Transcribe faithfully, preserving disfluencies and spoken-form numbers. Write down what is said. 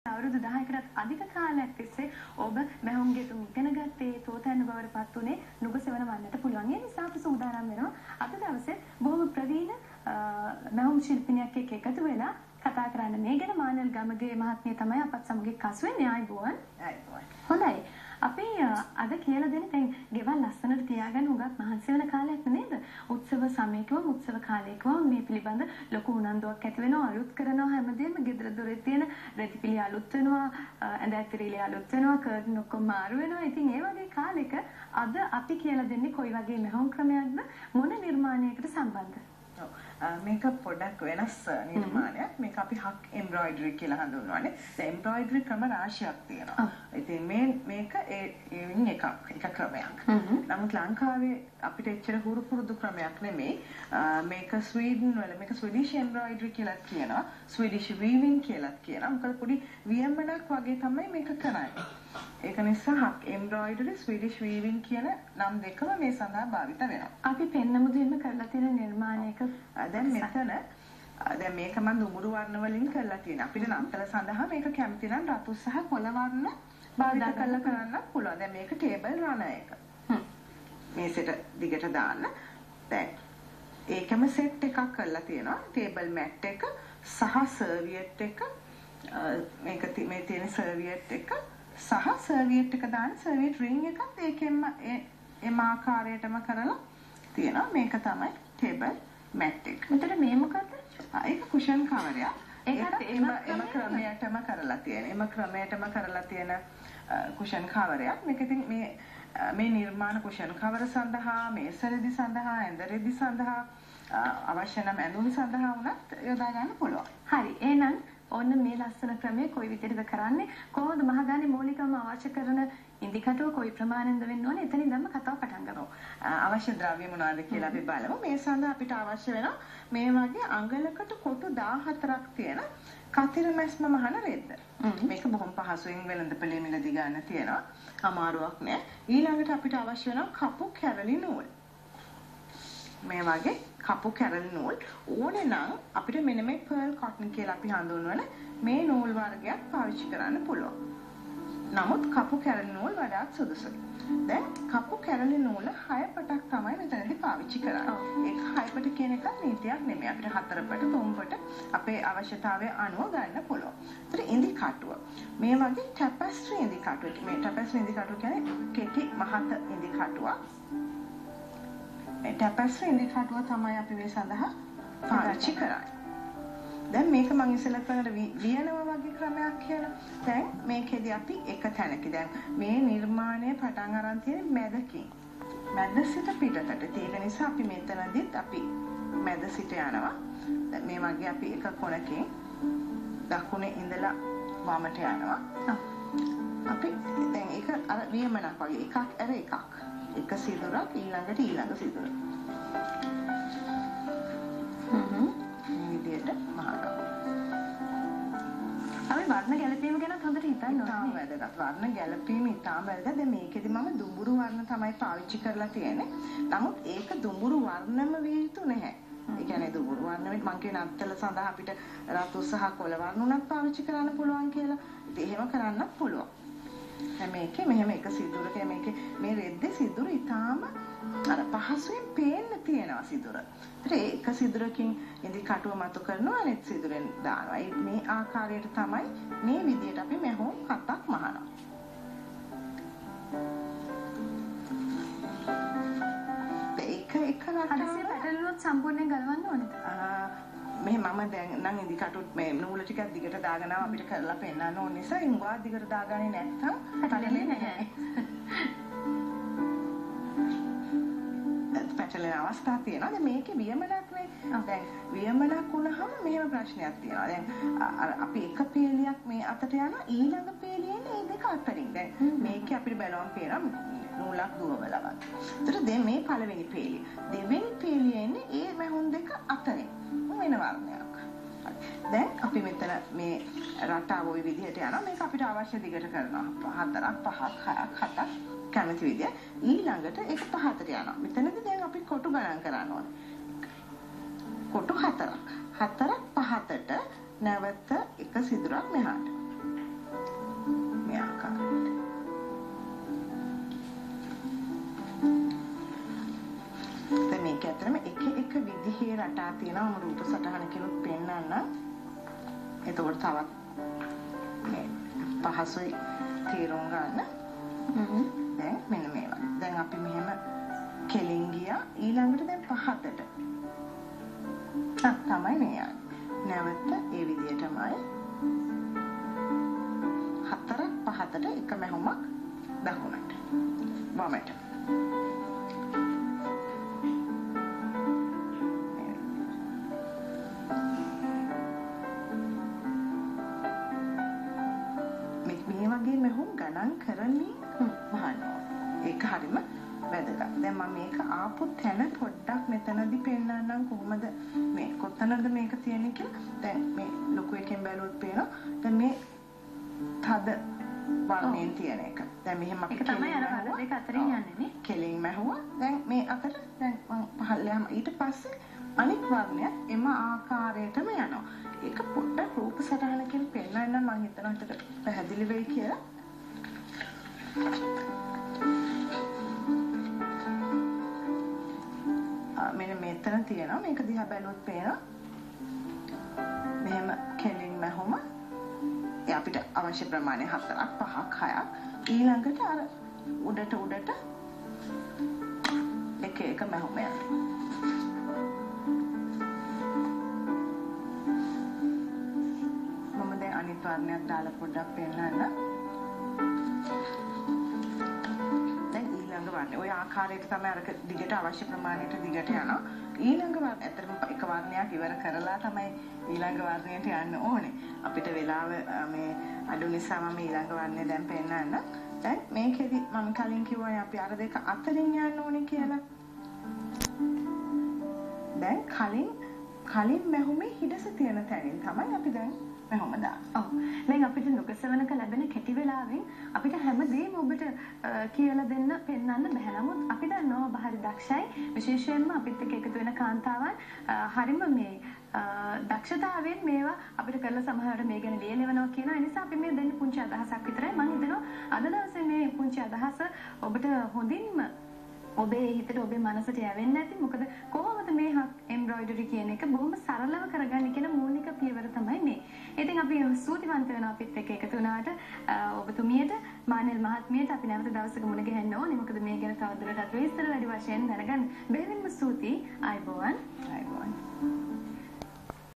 අවුරුදු දහයකටත් අධික කාලයක් තිස්සේ ඔබ මැහුම් ගෙතුම් ඉගෙන ගත්තේ තෝතැන්න බවට පත් උනේ නුගසෙවන වන්නට පුළුවන්. ඒ නිසා අපි සූදානම් වෙනවා අද දවසේ බොහොම ප්‍රවීණ මැහුම් ශිල්පිනියක් එක්ක එකතු වෙලා කතා කරන්න. මේ ගැන මානල් ගමගේ මහත්මිය තමයි අපත් සමග එක්කසු වෙන්නේ. ආයිබෝවන්. ආයිබෝවන්. හොඳයි. අපි අද කියලා දෙන්නේ දැන් ගෙවල් ලස්සනට තියාගන්න උගත් මහන්සි වෙන කාලයක් නේද? උත්සව සමයකම උත්සව කාලයකම මේ පිළිබඳ ලොකු උනන්දුවක් ඇති වෙනවා. අලුත් කරනවා හැමදේම ගෙදර දොරේ තියෙන රෙදිපිලි අලුත් වෙනවා, ඇඳ ඇතිරිලි අලුත් වෙනවා, කර්ටන් ඔක්කොම මාරු වෙනවා. ඉතින් ඒ වගේ කාලෙක අද අපි කියලා දෙන්නේ කොයි වගේ මැහුම් ක්‍රමයක්ද මොන නිර්මාණයකට සම්බන්ධ? මේක පොඩක් වෙනස් නිර්මාණයක්. මේක අපි Huck embroidery කියලා හඳුන්වන්නේ. දැන් embroidery ක්‍රම රාශියක් තියෙනවා. ඉතින් මේ මේක ඒ ඒ එකක් එක ක්‍රමයක්. නමුත් ලංකාවේ අපිට එච්චර හුරු පුරුදු ක්‍රමයක් නෙමෙයි. මේක ස්වීඩන් වල මේක ස්වීඩිෂ් embroidery කියලා කියනවා. ස්වීඩිෂ් weaving කියලා කියනවා. මොකද පොඩි වියම්මනක් වගේ තමයි මේක කරන්නේ. ඒක නිසා Huck embroidery ස්වීඩිෂ් weaving කියන නම් දෙකම මේ සඳහා භාවිත වෙනවා. අපි පෙන්නමු දෙන්න කරලා තියෙන නිර්මාණයක දැන් මෙතන දැන් මේක මම දුමුරු වර්ණ වලින් කරලා තියෙනවා. අපිට නම්තල සඳහා මේක කැමති නම් රතු සහ කොළ වර්ණ භාවිත කරලා කරන්න පුළුවන්. දැන් මේක ටේබල් රනර් එක. මේසෙට දිගට දාන්න. දැන් ඒකම සෙට් එකක් කරලා තියෙනවා. ටේබල් මැට් එක සහ සර්වියට් එක මේක මේ තියෙන සර්වියට් එක සහ සර්වියට් එක දාන්න සර්වියට් රින් එකත් ඒකෙන්ම එම ආකාරයටම කරලා තියෙනවා. මේක තමයි ටේබල් මැට් එක. මෙතන මේ මොකද්ද? ඒක කුෂන් කවරයක්. ඒකට එම එම ක්‍රමයටම කරලා තියෙන. එම ක්‍රමයටම කරලා තියෙන කුෂන් කවරයක්. මේක ඉතින් මේ මේ නිර්මාණ කුෂන් කවර සඳහා, මේස රෙදි සඳහා, ඇඳ රෙදි සඳහා අවශ්‍ය නම් ඇඳුම් සඳහා වුණත් යොදා ගන්න පුළුවන්. හරි. එහෙනම් ඔන්න මේ ලස්සන ක්‍රමය කොයි විදිහටද කරන්නේ? කොහොමද මහගානේ මූලිකවම අවශ්‍ය කරන ඉන්දිකටුව කොයි ප්‍රමාණයෙන්ද වෙන්න ඕනේ? එතනින්දම කතාව පටන් ගමු. අවශ්‍ය ද්‍රව්‍ය මොනවද කියලා අපි බලමු. මේ සඳහා අපිට අවශ්‍ය වෙනවා මේ වගේ අඟලකට කොටු දාහතරක් තියෙන කතිර මැස්ම මහන රෙද්ද. මේක බොහොම පහසුවෙන් වෙළඳපොලේ මිලදී ගන්න තියෙනවා. අමාරුවක් නෑ. ඊළඟට අපිට අවශ්‍ය වෙනවා කපු කැරලි නූල්. මේ වගේ කපු කැරලි නූල් ඕනේ නම් අපිට මෙන්න මේ pearl cotton කියලා අපි හඳුන්වන මේ නූල් වර්ගයක් පාවිච්චි කරන්න පුළුවන්. නමුත් කපු කැරලි නූල් වඩාත් සුදුසුයි. දැන් කපු කැරලි නූල හය පටක් තමයි මෙතනදී පාවිච්චි කරන්නේ. ඒක හය පට කියන එක නීතියක් නෙමෙයි. අපිට හතර පට තුන් පට අපේ අවශ්‍යතාවය අනුව ගන්න පුළුවන්. ඒතර ඉඳි කටුව. මේ වගේ tapestry ඉඳි කටුව. මේ tapestry ඉඳි කටුව කියන්නේ කෙටි මහත ඉඳි කටුවක්. මේ tapestry ඉඳි කටුව තමයි අපි මේ සඳහා පාවිච්චි කරන්නේ. දැන් මේක මම ඉස්සෙල්ලා කරන වියනවා වගේ ක්‍රමයක් කියලා. දැන් මේකෙදි අපි එක තැනක දැන් මේ නිර්මාණය පටන් අරන් තියෙන මැදකින්. මැද සිට පිටතට. ඒක නිසා අපි මෙතනදිත් අපි මැද සිට යනවා. දැන් මේ වගේ අපි එක කොනකින් දකුණේ ඉඳලා වමට යනවා. අපි දැන් ඒක අර වියමනක් වගේ එකක් අර එකක්. එක සිදුරක් ඊළඟට ඊළඟ සිදුර. හ්ම්. මේ විදිහට මහා අපි වර්ණ ගැලපීම ගැන හොඳට හිතන්න ඕනේ. ඉතාම වැදගත්. වර්ණ ගැලපීම ඉතාම වැදගත්. දැන් මේකෙදි මම දුඹුරු වර්ණ තමයි පාවිච්චි කරලා තියෙන්නේ. නමුත් ඒක දුඹුරු වර්ණම විය යුතු නැහැ. ඒ කියන්නේ දුඹුරු වර්ණ මම කියන අත්තල සඳහා අපිට රතු සහ කොළ වර්ණ උනත් පාවිච්චි කරන්න පුළුවන් කියලා. ඉතින් එහෙම කරන්නත් පුළුවන්. දැන් මේකේ මෙහෙම එක සිදුරක මේකේ මේ රෙද්දේ සිදුර ඉතාම අර පහසුවෙන් පේන්න තියෙනවා සිදුර. ඒක සිදුරකින් ඉඳි කටුව මතු කරනවා අනෙත් සිදුරෙන් දානවා. මේ ආකාරයට තමයි මේ විදියට අපි මැහුම් හතක් මහනවා. ඒක එක හදිසියේ පැටලුනොත් සම්පූර්ණයෙන් ගලවන්න ඕනේද? මේ මම දැන් නම් ඉඳි කටුත් මේ නූල ටිකක් දිගට දාගෙන අපිට කරලා පෙන්නන්න ඕන නිසා ඉංගුවා දිගට දාගන්නේ නැත්තම් පැටලෙන්නේ නැහැ. පැටලෙන අවස්ථා තියෙනවා. දැන් මේකේ වියමනක් නේ. දැන් වියමනක් වුණාම මෙහෙම ප්‍රශ්නයක් තියෙනවා. දැන් අපි එක පේලියක් මේ අතට යනවා ඊළඟ පේලියෙන් මේ දෙක අතරින්. දැන් මේකේ අපිට බලවම් පේනවා නූලක් දුවවලවත්. ඒතර දැන් මේ පළවෙනි පේලිය. දෙවෙනි පේලිය එන්නේ ඒ මැහුම් දෙක අතරින්. වෙන වර්ණයක්. දැන් අපි මෙතන මේ රටාව ওই විදිහට යනවා. මේක අපිට අවශ්‍ය දිගට කරනවා. හතරක් පහක් හයක් හතක් කැමති විදිය. ඊළඟට ඒක පහකට යනවා. මෙතනදී දැන් අපි කොටු ගණන් කරන්න ඕනේ. කොටු හතරක්. හතරක් පහකට නැවත එක සිදුරක් මෙහාට. තියෙනවා මම රූප සටහනකිනුත් පෙන්නන්න. එතකොට තවත් මේ පහසුයි තේරුම් ගන්න. දැන් මෙන්න මේ වගේ. දැන් අපි මෙහෙම කෙලින් ගියා ඊළඟට දැන් පහතට. ආ තමයි මේ යන්නේ. නැවත ඒ විදිහටමයි හතරක් පහතට එක මැහුමක් දකුණට වමට. මේ වගේ මැහුම් ගණන් කරමින් වහනවා. ඒක හරිම වැදගත්. දැන් මම මේක ආපු තැන පොඩ්ඩක් මෙතනදී පෙන්නන්නම් කොහොමද මේ කොතනද මේක තියෙන්නේ කියලා. දැන් මේ ලොකු එකෙන් බැලුවොත් පේනවා. දැන් මේ තද වර්ණයෙන් තියෙන එක. දැන් මෙහෙම අපි ඒක තමයි අර වල දෙක අතරින් යන්නේ නේ. කෙලින් මැහුවා. දැන් මේ අතර දැන් මම පහළම ඊට පස්සේ අනිත් වර්ණය එම ආකාරයටම යනවා. ඒක පොඩ්ඩක් රූප සටහනකින් පෙන්නන්න මම හිතනවා හිතට පැහැදිලි වෙයි කියලා. මෙන්න මෙතන තියෙනවා මේක දිහා බැලුවොත් පේනවා මෙහෙම කෙලින් මැහුම ඒ අපිට අවශ්‍ය ප්‍රමාණය හතරක් පහක් හයක් ඊළඟට අර උඩට උඩට එක එක මැහුම යනවා. මම දැන් අනිත් වර්ණයක් දාලා පොඩ්ඩක් පෙන්නන්න. ඔය ආකාරයට තමයි අර දිගට අවශ්‍ය ප්‍රමාණයට දිගට යනවා. ඊළඟ වර්ණය ඇත්තටම එක වර්ණයක් ඉවර කරලා තමයි ඊළඟ වර්ණයට යන්න ඕනේ. අපිට වෙලාව මේ අඩු නිසා මම ඊළඟ වර්ණය දැන් පෙන්නන්න. දැන් මේකෙදි මම කලින් කිව්වා අපි අර දෙක අතරින් යන්න ඕනේ කියලා. දැන් කලින් කලින් මැහුමේ හිඩස තියෙන තැනින් තමයි අපි දැන් මැහුම දාන්නේ. ඔව්. දැන් අපිට නුගසවනක ලැබෙන කෙටි වෙලාවෙන් අපිට හැමදේම ඔබට කියලා දෙන්න පෙන්වන්න බැහැ. නමුත් අපි දන්නවා ඔබ හරි දක්ෂයි. විශේෂයෙන්ම අපිත් එක්ක එකතු වෙන කාන්තාවන් හරිම මේ දක්ෂතාවයෙන් මේවා අපිට කරලා සමහරවිට මේ ගැන ලියලවනවා කියන නිසා අපි මේ දෙන්න පුංචි අදහසක් විතරයි. මම හිතනවා අද දවසේ මේ පුංචි අදහස ඔබට හොඳින්ම ඔබේ හිතට ඔබේ මනසට යවෙන්නේ නැති. මොකද කොහොමද මේ හක් එම්බ්‍රොයිඩරි කියන එක බොහොම සරලව කරගන්න කියන මූලික පියවර තමයි මේ. ඉතින් අපි ස්තුතිවන්ත වෙනවා අපිත් එක්ක එකතු වුණාට ඔබතුමියට මානෙල් මහත්මියට අපි නැවත දවසක මුණ ගැහෙන්න ඕනේ. මොකද මේ ගැන තවදුරටත් විස්තර වැඩි වශයෙන් දැනගන්න බෙහෙවින්ම ස්තුතියි. ආයුබෝවන්.